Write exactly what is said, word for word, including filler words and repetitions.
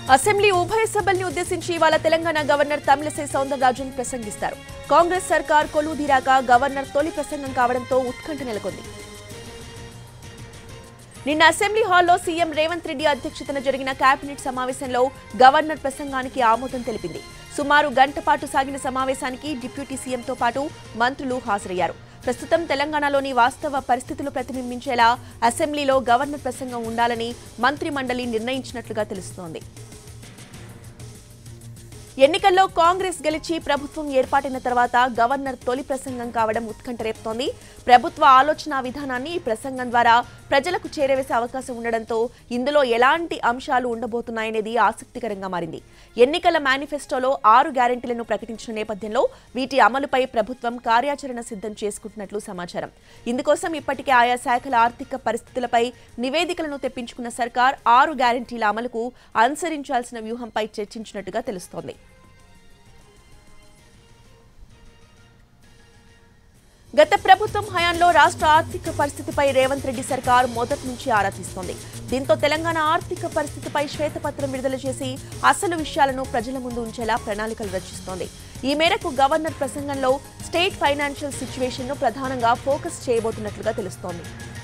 Assembly ఉభయ సభల్ని ఉద్దేశించి ఇవాళ తెలంగాణ గవర్నర్ తమిళిసై సౌందరరాజన్ ప్రసంగిస్తారు. కాంగ్రెస్ సర్కార్ కొలువుదీరాక గవర్నర్ తొలి ప్రసంగం కావడంతో ఉత్కంఠ నెలకొంది. నిన్న అసెంబ్లీ హాల్లో సీఎం రేవంత్ రెడ్డి అధ్యక్షతన జరిగిన కేబినెట్ సమావేశంలో గవర్నర్ ప్రసంగానికి ఆమోదం తెలిపింది. సుమారు గంట పాటు సాగిన సమావేశానికి డిప్యూటీ సీఎంతో పాటు మంత్రులు హాజరయ్యారు. ప్రస్తుతం తెలంగాణలోని వాస్తవ పరిస్థితులు ప్రతిబింబించేలా అసెంబ్లీలో గవర్నర్ ప్రసంగం ఉండాలని మంత్రి మండలి నిర్ణయించినట్లుగా తెలుస్తోంది. ఎన్నికల్లో కాంగ్రెస్ గెలిచి ప్రభుత్వం ఏర్పాటైన తర్వాత గవర్నర్ తొలి ప్రసంగం కావడం ఉత్కంఠ రేపుతోంది. ప్రభుత్వ ఆలోచన విధానాన్ని ఈ ప్రసంగం ద్వారా ప్రజలకు చేరవేసే అవకాశం ఉండడంతో ఇందులో ఎలాంటి అంశాలు ఉండబోతున్నాయనేది ఆసక్తికరంగా మారింది. ఎన్నికల మేనిఫెస్టోలో ఆరు గ్యారెంటీలను ప్రకటించిన నేపథ్యంలో వీటి అమలుపై ప్రభుత్వం కార్యాచరణ సిద్ధం చేసుకుంటున్నట్లు సమాచారం. ఇందుకోసం ఇప్పటికే ఆయా శాఖల ఆర్థిక పరిస్థితులపై నివేదికలను తెప్పించుకున్న సర్కార్ ఆరు గ్యారెంటీల అమలుకు అనుసరించాల్సిన వ్యూహంపై చర్చించినట్టుగా తెలుస్తోంది. గత ప్రభుత్వం హయాంలో రాష్ట్ర ఆర్థిక పరిస్థితిపై రేవంత్ రెడ్డి సర్కార్ మొదటి నుంచి ఆరా తీస్తోంది. దీంతో తెలంగాణ ఆర్థిక పరిస్థితిపై శ్వేతపత్రం విడుదల చేసి అసలు విషయాలను ప్రజల ముందు ఉంచేలా ప్రణాళికలు రచిస్తోంది. ఈ మేరకు గవర్నర్ ప్రసంగంలో స్టేట్ ఫైనాన్షియల్ సిచ్యువేషన్ ను ప్రధానంగా ఫోకస్ చేయబోతున్నట్లుగా తెలుస్తోంది.